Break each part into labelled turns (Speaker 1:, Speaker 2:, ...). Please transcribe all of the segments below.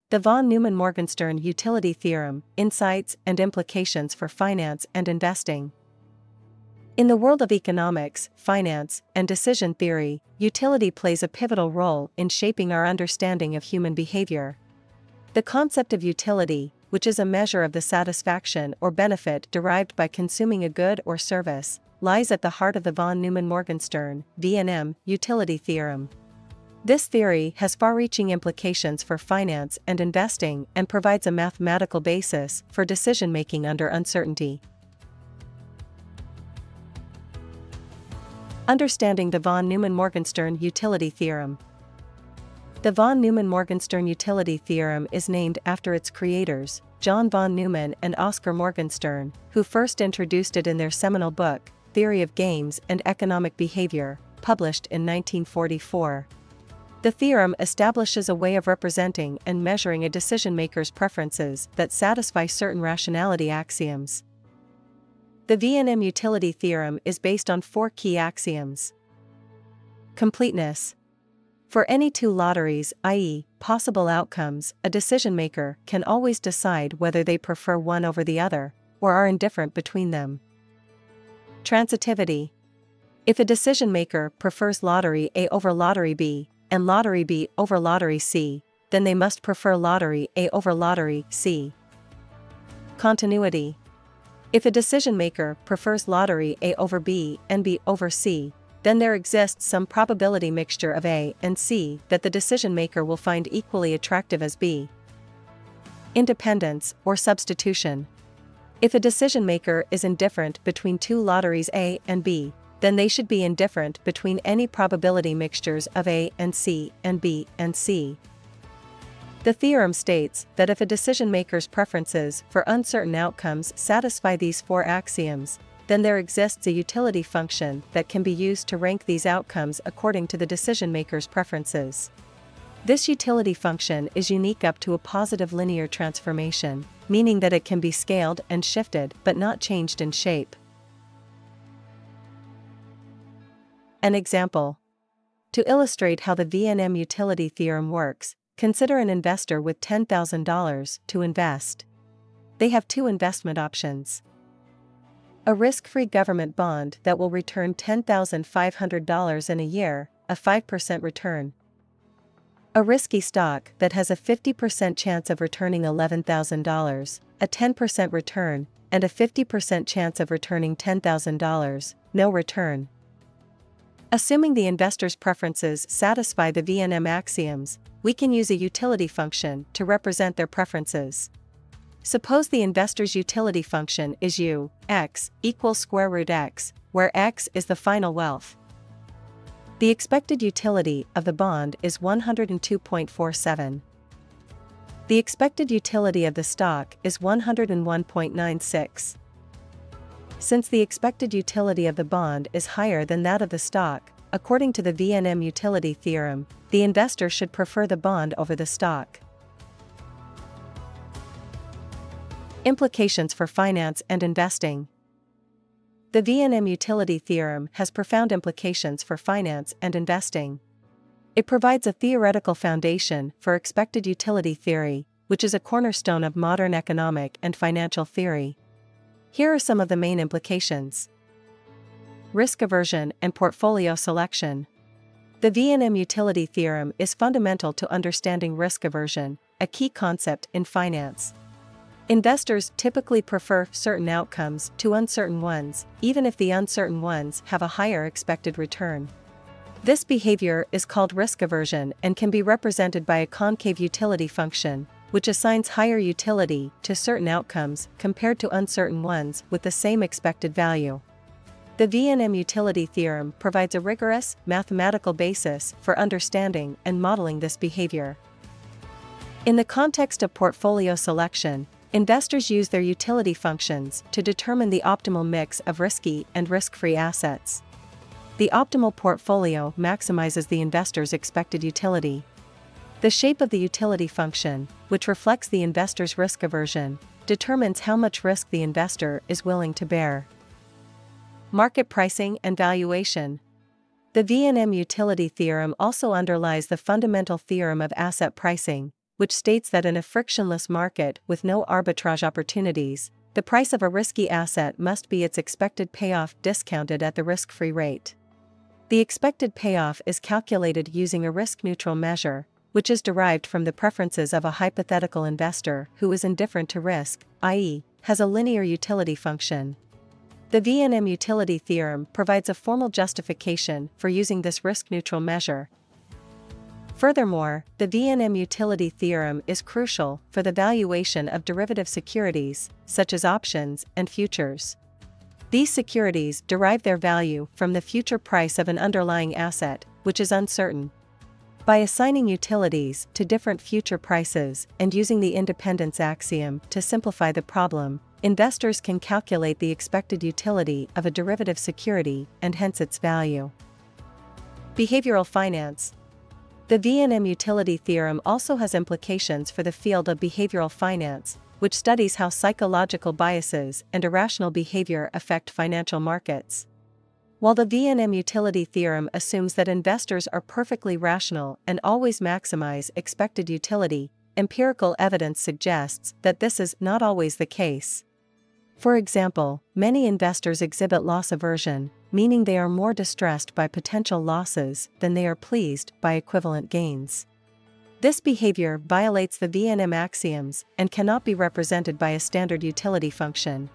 Speaker 1: The von Neumann-Morgenstern utility theorem, insights and implications for finance and investing. In the world of economics, finance, and decision theory, utility plays a pivotal role in shaping our understanding of human behavior. The concept of utility, which is a measure of the satisfaction or benefit derived by consuming a good or service, lies at the heart of the von Neumann-Morgenstern (VNM) utility theorem. This theory has far-reaching implications for finance and investing and provides a mathematical basis for decision-making under uncertainty. Understanding the von Neumann-Morgenstern utility theorem. The von Neumann-Morgenstern utility theorem is named after its creators, John von Neumann and Oskar Morgenstern, who first introduced it in their seminal book, Theory of Games and Economic Behavior, published in 1944. The theorem establishes a way of representing and measuring a decision-maker's preferences that satisfy certain rationality axioms. The VNM utility theorem is based on 4 key axioms. Completeness. For any two lotteries, i.e., possible outcomes, a decision-maker can always decide whether they prefer one over the other, or are indifferent between them. Transitivity. If a decision-maker prefers lottery A over lottery B, and lottery B over lottery C, then they must prefer lottery A over lottery C. Continuity. If a decision-maker prefers lottery A over B and B over C, then there exists some probability mixture of A and C that the decision-maker will find equally attractive as B. Independence or substitution. If a decision-maker is indifferent between two lotteries A and B, then they should be indifferent between any probability mixtures of A and C and B and C. The theorem states that if a decision-maker's preferences for uncertain outcomes satisfy these 4 axioms, then there exists a utility function that can be used to rank these outcomes according to the decision-maker's preferences. This utility function is unique up to a positive linear transformation, meaning that it can be scaled and shifted but not changed in shape. An example. To illustrate how the VNM utility theorem works, consider an investor with $10,000 to invest. They have 2 investment options. A risk-free government bond that will return $10,500 in a year, a 5% return. A risky stock that has a 50% chance of returning $11,000, a 10% return, and a 50% chance of returning $10,000, no return. Assuming the investor's preferences satisfy the VNM axioms, we can use a utility function to represent their preferences. Suppose the investor's utility function is U, x, equals square root x, where x is the final wealth. The expected utility of the bond is 102.47. The expected utility of the stock is 101.96. Since the expected utility of the bond is higher than that of the stock, according to the VNM utility theorem, the investor should prefer the bond over the stock. Implications for finance and investing. The VNM utility theorem has profound implications for finance and investing. It provides a theoretical foundation for expected utility theory, which is a cornerstone of modern economic and financial theory. Here are some of the main implications. Risk aversion and portfolio selection. The VNM utility theorem is fundamental to understanding risk aversion, a key concept in finance. Investors typically prefer certain outcomes to uncertain ones, even if the uncertain ones have a higher expected return. This behavior is called risk aversion and can be represented by a concave utility function, which assigns higher utility to certain outcomes compared to uncertain ones with the same expected value. The VNM utility theorem provides a rigorous, mathematical basis for understanding and modeling this behavior. In the context of portfolio selection, investors use their utility functions to determine the optimal mix of risky and risk-free assets. The optimal portfolio maximizes the investor's expected utility. The shape of the utility function, which reflects the investor's risk aversion, determines how much risk the investor is willing to bear. Market pricing and valuation. The VNM utility theorem also underlies the fundamental theorem of asset pricing, which states that in a frictionless market with no arbitrage opportunities, the price of a risky asset must be its expected payoff discounted at the risk-free rate. The expected payoff is calculated using a risk-neutral measure, which is derived from the preferences of a hypothetical investor who is indifferent to risk, i.e., has a linear utility function. The VNM utility theorem provides a formal justification for using this risk-neutral measure. Furthermore, the VNM utility theorem is crucial for the valuation of derivative securities, such as options and futures. These securities derive their value from the future price of an underlying asset, which is uncertain. By assigning utilities to different future prices and using the independence axiom to simplify the problem, investors can calculate the expected utility of a derivative security and hence its value. Behavioral finance. The VNM utility theorem also has implications for the field of behavioral finance, which studies how psychological biases and irrational behavior affect financial markets. While the VNM utility theorem assumes that investors are perfectly rational and always maximize expected utility, empirical evidence suggests that this is not always the case. For example, many investors exhibit loss aversion, meaning they are more distressed by potential losses than they are pleased by equivalent gains. This behavior violates the VNM axioms and cannot be represented by a standard utility function.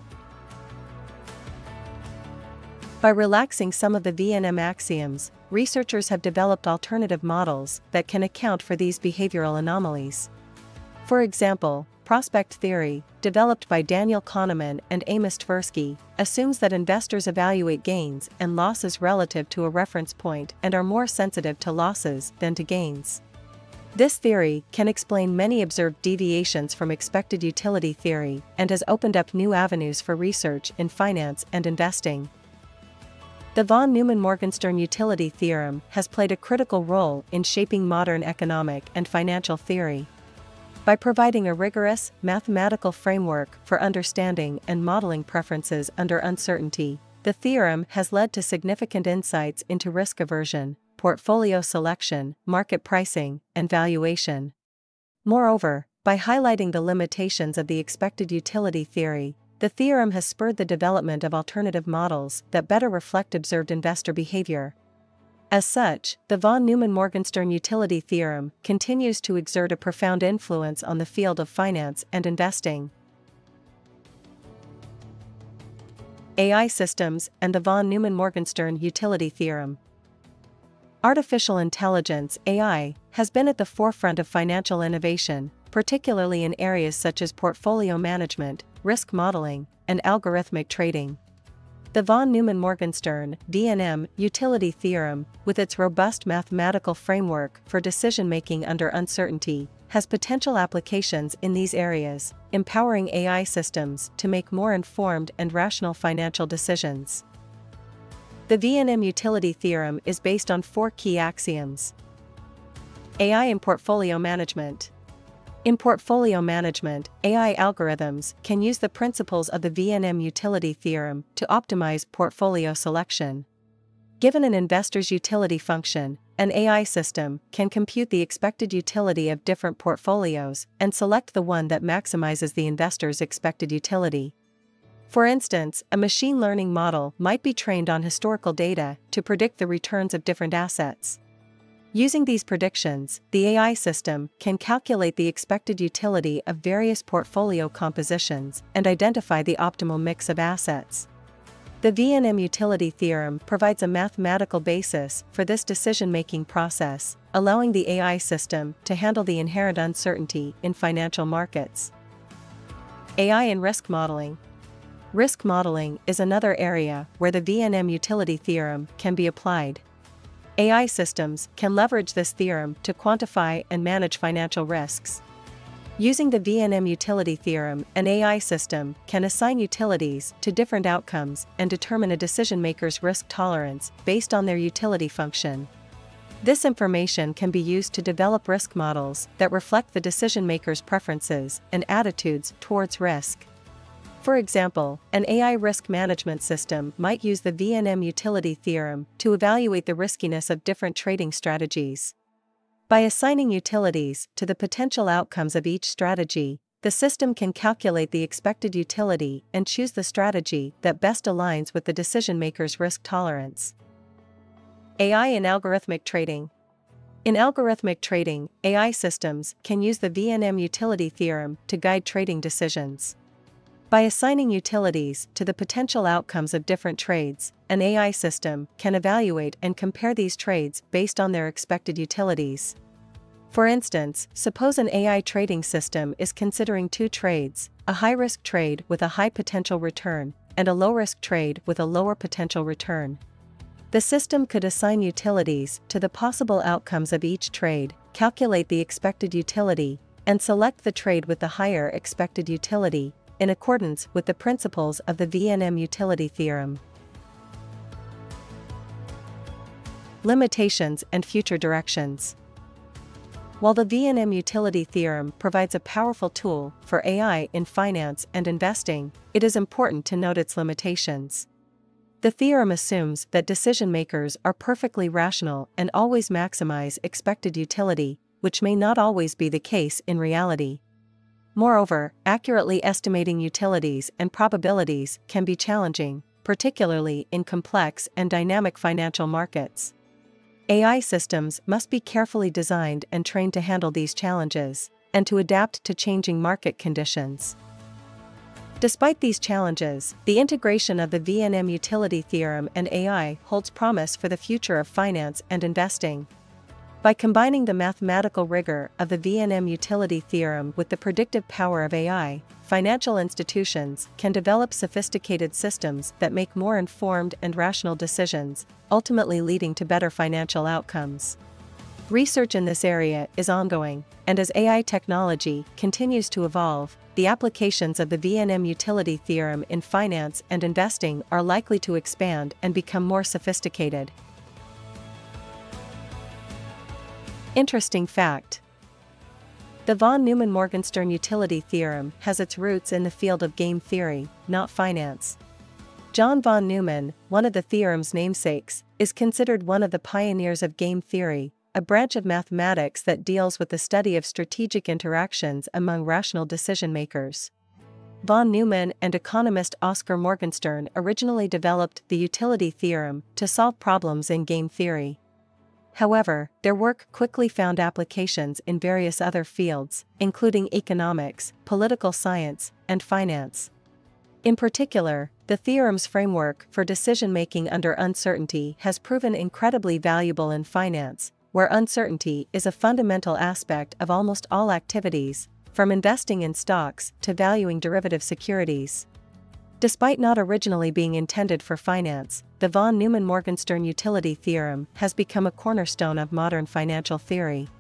Speaker 1: By relaxing some of the VNM axioms, researchers have developed alternative models that can account for these behavioral anomalies. For example, prospect theory, developed by Daniel Kahneman and Amos Tversky, assumes that investors evaluate gains and losses relative to a reference point and are more sensitive to losses than to gains. This theory can explain many observed deviations from expected utility theory and has opened up new avenues for research in finance and investing. The von Neumann-Morgenstern utility theorem has played a critical role in shaping modern economic and financial theory. By providing a rigorous, mathematical framework for understanding and modeling preferences under uncertainty, the theorem has led to significant insights into risk aversion, portfolio selection, market pricing, and valuation. Moreover, by highlighting the limitations of the expected utility theory, the theorem has spurred the development of alternative models that better reflect observed investor behavior. As such, the von Neumann-Morgenstern utility theorem continues to exert a profound influence on the field of finance and investing. AI systems and the von Neumann-Morgenstern utility theorem. Artificial intelligence (AI) has been at the forefront of financial innovation, particularly in areas such as portfolio management, risk modeling, and algorithmic trading. The von Neumann-Morgenstern (VNM) utility theorem, with its robust mathematical framework for decision-making under uncertainty, has potential applications in these areas, empowering AI systems to make more informed and rational financial decisions. The VNM utility theorem is based on 4 key axioms. AI in portfolio management. In portfolio management, AI algorithms can use the principles of the VNM utility theorem to optimize portfolio selection. Given an investor's utility function, an AI system can compute the expected utility of different portfolios and select the one that maximizes the investor's expected utility. For instance, a machine learning model might be trained on historical data to predict the returns of different assets. Using these predictions, the AI system can calculate the expected utility of various portfolio compositions and identify the optimal mix of assets. The VNM utility theorem provides a mathematical basis for this decision-making process, allowing the AI system to handle the inherent uncertainty in financial markets. AI in risk modeling. Risk modeling is another area where the VNM utility theorem can be applied. AI systems can leverage this theorem to quantify and manage financial risks. Using the VNM utility theorem, an AI system can assign utilities to different outcomes and determine a decision-maker's risk tolerance based on their utility function. This information can be used to develop risk models that reflect the decision-maker's preferences and attitudes towards risk. For example, an AI risk management system might use the VNM utility theorem to evaluate the riskiness of different trading strategies. By assigning utilities to the potential outcomes of each strategy, the system can calculate the expected utility and choose the strategy that best aligns with the decision-maker's risk tolerance. AI in algorithmic trading. In algorithmic trading, AI systems can use the VNM utility theorem to guide trading decisions. By assigning utilities to the potential outcomes of different trades, an AI system can evaluate and compare these trades based on their expected utilities. For instance, suppose an AI trading system is considering two trades, a high-risk trade with a high potential return, and a low-risk trade with a lower potential return. The system could assign utilities to the possible outcomes of each trade, calculate the expected utility, and select the trade with the higher expected utility, in accordance with the principles of the VNM utility theorem. Limitations and future directions. While the VNM utility theorem provides a powerful tool for AI in finance and investing, it is important to note its limitations. The theorem assumes that decision-makers are perfectly rational and always maximize expected utility, which may not always be the case in reality. Moreover, accurately estimating utilities and probabilities can be challenging, particularly in complex and dynamic financial markets. AI systems must be carefully designed and trained to handle these challenges, and to adapt to changing market conditions. Despite these challenges, the integration of the VNM utility theorem and AI holds promise for the future of finance and investing. By combining the mathematical rigor of the VNM utility theorem with the predictive power of AI, financial institutions can develop sophisticated systems that make more informed and rational decisions, ultimately leading to better financial outcomes. Research in this area is ongoing, and as AI technology continues to evolve, the applications of the VNM utility theorem in finance and investing are likely to expand and become more sophisticated. Interesting fact: the von Neumann-Morgenstern utility theorem has its roots in the field of game theory, not finance. John von Neumann, one of the theorem's namesakes, is considered one of the pioneers of game theory, a branch of mathematics that deals with the study of strategic interactions among rational decision-makers. Von Neumann and economist Oscar Morgenstern originally developed the utility theorem to solve problems in game theory. However, their work quickly found applications in various other fields, including economics, political science, and finance. In particular, the theorem's framework for decision-making under uncertainty has proven incredibly valuable in finance, where uncertainty is a fundamental aspect of almost all activities, from investing in stocks to valuing derivative securities. Despite not originally being intended for finance, the von Neumann-Morgenstern utility theorem has become a cornerstone of modern financial theory.